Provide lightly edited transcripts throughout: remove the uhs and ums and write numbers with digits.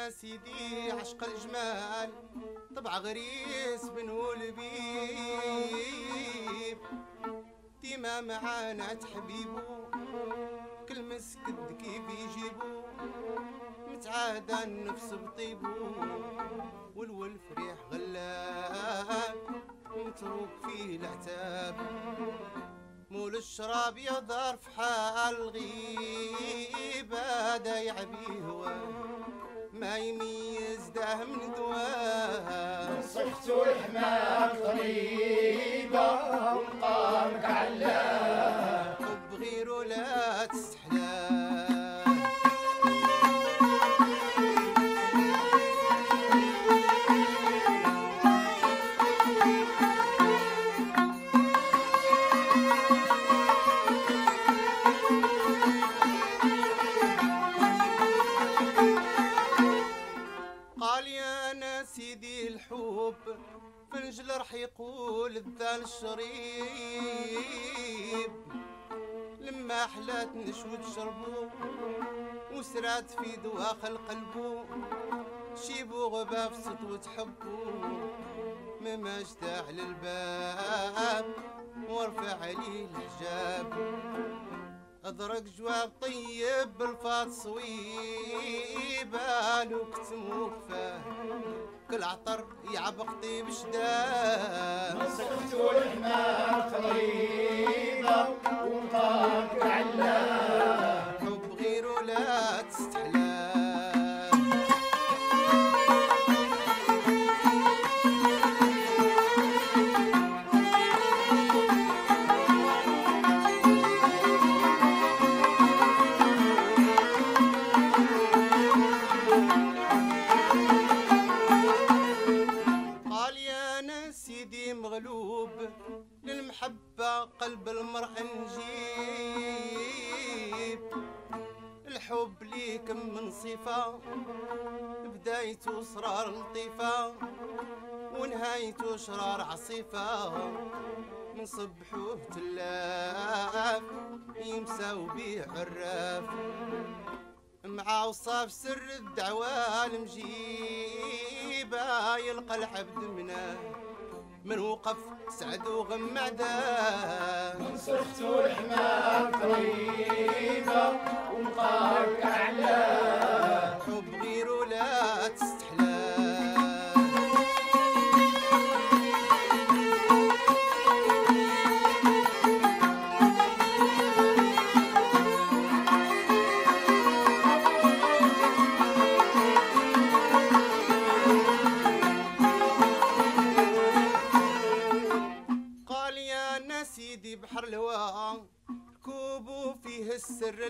يا سيدي عشق الجمال طبع غريس بنو لبيب ديما معانا تحبيبو كل مسكد كيف يجيبو متعادة النفس بطيبو والولف ريح غلاب متروك فيه العتاب مول الشراب يظهر في حال الغيبة دا يعبي هواه ما يميز داه من دواه صحت الحمام طريبة ومقامك علاه حب غيره لا تستحلاه سيدي الحب فنجل رح يقول الذال الشريب لما حلات نشوة شربو وسرات في دواخل قلبو شيبو غبا في سطوة حبو مما اجتاح للباب وارفع عليه الحجاب أدرك جواب طيب بالفاض صويبة لو كتمو كفاه كل عطر يعبق طيب شداه صحت الحمام طريبة ومقامك علاه حب غيره لا تستحلاه مغلوب للمحبة قلب المرأة نجيب الحب ليك من صفة بدايته صرار لطيفة ونهايته شرار عصيفة من صبحوه تلاف يمساو بيه عراف مع وصاف سر الدعوة المجيبة يلقى العبد منه من وقف سعد وغمعده من صحت الحمام طريبة ومقامك علاه حب غيره لا تستحلاه سيدي بحر الهوى ركوبو فيه السر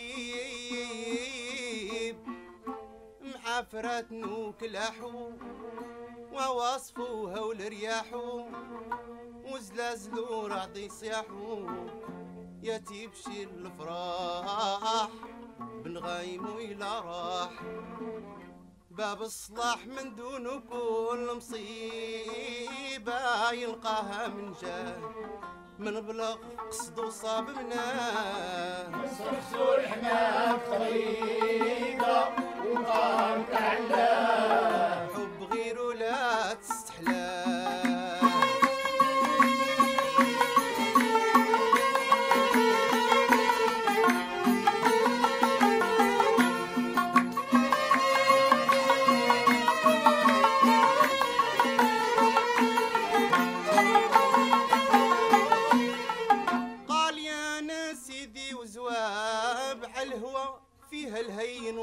العجيب محافرات نوك لاحو وواصفو هول رياحو وزلازلو رعد يصياحو يا تيبشي الفراح بنغايمو إلى راح باب الصلاح من دونه كل مصيبة يلقاها من جاه من بلغ قصدو صاب مناه صحت الحمام طريبة ومقامك علاه حب غيره لا تستحلاه وزواب عالهوى فيها الهين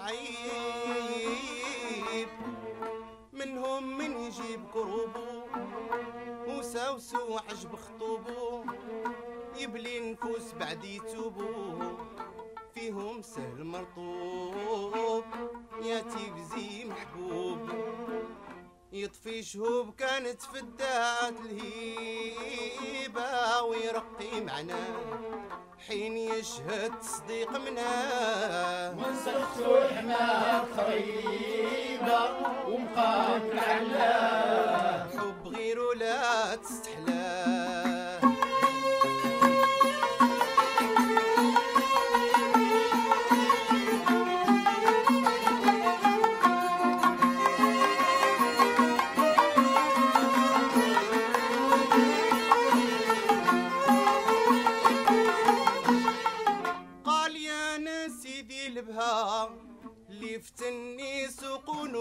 والصعيب منهم من يجيب كروبو وساوسو عجب خطوبو يبلي نفوس بعد يتوبو فيهم سهل مرطوب يا تيبزي محبوب يطفي شهوب كانت فدات الهيبة ويرقي معناه حين يشهد صديق مناه من صحت الحمام طريبة ومقامك علاه حب غيره لا تستحلاه يفتني سقون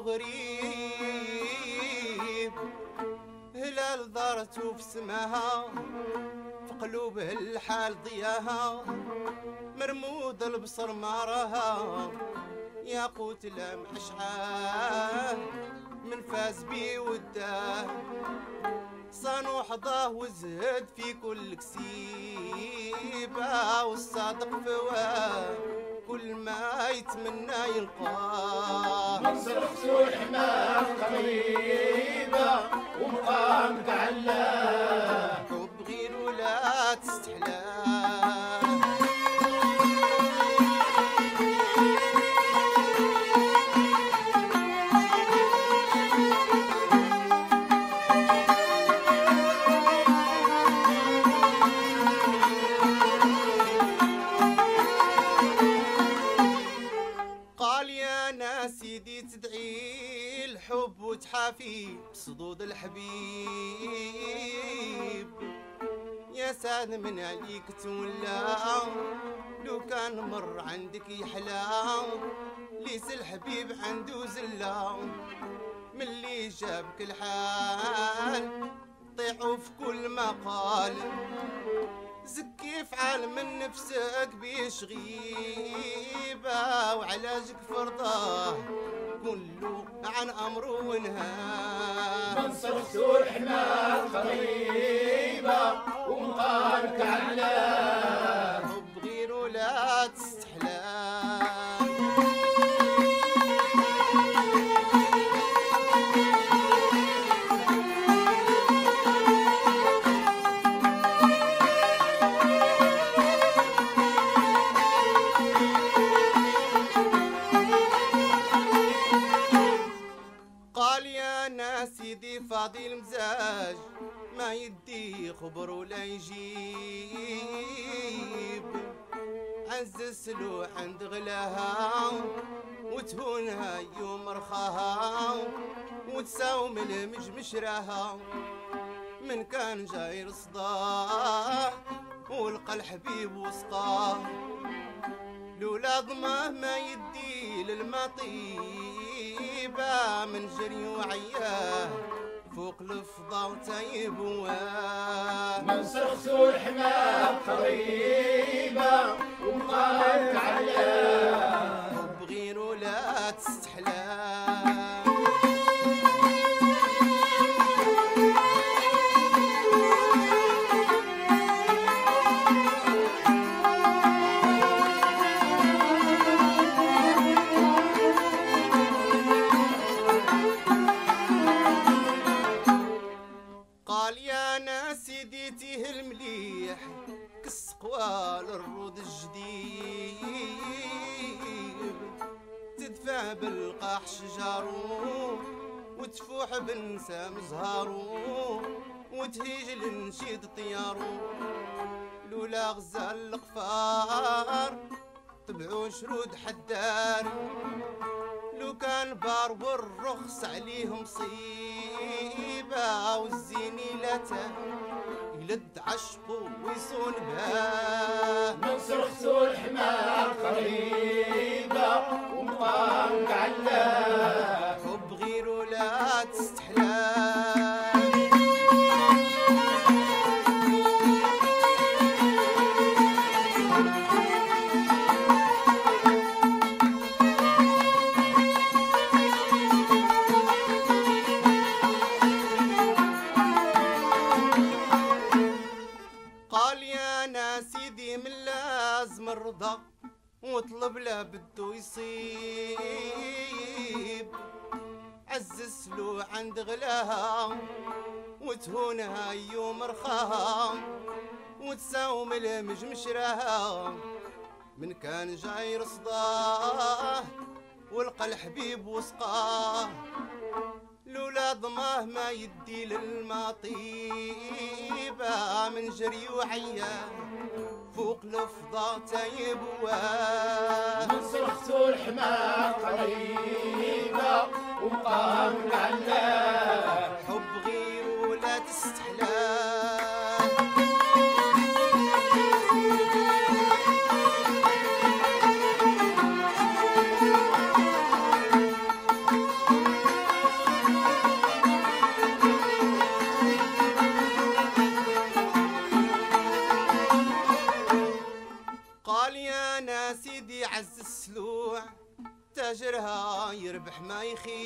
وغريب، هلال دارته في سماها، في قلوبه الحال ضياها، مرمود البصر ما راها، ياقوت لمع شعاه من فاز بي وداه، صانو حظاه وزهد في كل كسيبه، والصادق فواه كل ما يتمنى يلقاه. منصر فتوح ما قريبه ومقامك علاه، حب غير ولا تستحلاه. سيدي تدعي الحب وتحافي بصدود الحبيب، يا سعد من عليك تولى، لو كان مر عندك يحلى، ليس الحبيب عنده زلة، من اللي جابك الحال طيحوا في كل مقال، زكي فعال من نفسك بيشغيبه، وعلاجك فرضاه كله عن امره ونهاه. منصر فتوح ما قريبه ومقامك علاه، حب غير ولا تستحلاه. سيدي فاضي المزاج ما يدي خبر ولا يجيب، عز السلوح عند غلاها وتهونها يوم رخاها، وتساوم المجمش راها، من كان جاي رصداه ولقى الحبيب وسقاه، لولا ضماه ما يدي للمطيبة، من جري وعياه فوق الفضا وتيبواه. منصر فتوح ما قريبه ومقامك علاه، حب غير ولا تستحلاه. قال يا ناس ديتيه المليح كالسقوال الرود الجديد، تدفع بالقاح شجارو وتفوح بنسام زهارو، وتهيج النشيد طيارو، لولا غزال القفار تبعو شرود حدار، لو كان بار والرخص عليه مصيبة، والزيني لا يلد عشقه ويصون بها. منصر فتوح ما قريبه ومقامك علاه، حب غير ولا تستحلاه. سيدي من لازم الرضا وطلب له بدو يصيب، عز السلو عند غلاها وتهونها يوم رخاها، وتساوم المجمش راها، من كان جاي رصداه ولقى الحبيب وسقاه، لولا ضماه ما يدي للمطيبة، من جري وعياه فوق الفضا تيبواه. منصر فتوح ما قريبه ومقامك علاه، حب غير ولا تستحلاه. سيدي عز السلوع تاجرها يربح ما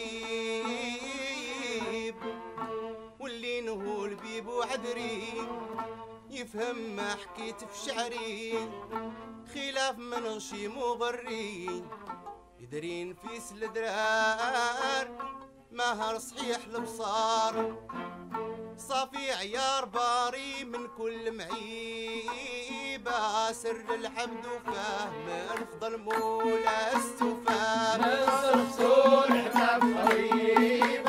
يخيب، واللي نهول بيب وعذري يفهم ما حكيت في شعري، خلاف من غشيم وغري يدرين في سلدرار ماهر صحيح البصار، صافي عيار باري من كل معيبة، سر الحمد وفهم افضل مولا استفاد نصر صلح قريب